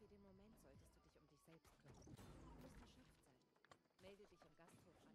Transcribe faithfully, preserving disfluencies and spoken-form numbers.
Für den Moment solltest du dich um dich selbst kümmern. Du musst erschöpft sein. Melde dich im Gasthof an.